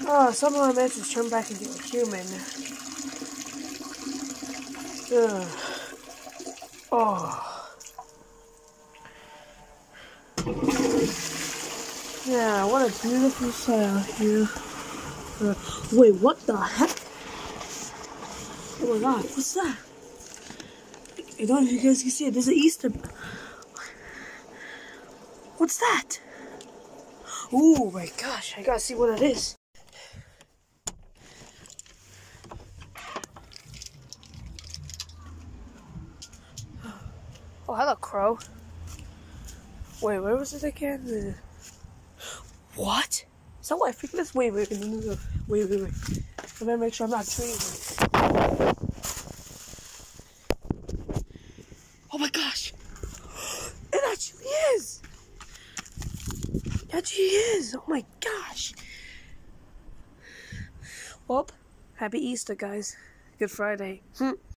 Oh, somehow I managed to turn back into a human. Ugh. Oh. Yeah, what a beautiful sight out here. Wait, what the heck? Oh my god, what's that? I don't know if you guys can see it. There's an Easter. What's that? Oh my gosh, I gotta see what it is. Oh, hello, crow. Wait, where was it again? What? Is that what I think this? Wait. Wait. I better make sure I'm not dreaming. Oh my gosh! It actually is! It actually is! Oh my gosh! Well, happy Easter, guys. Good Friday.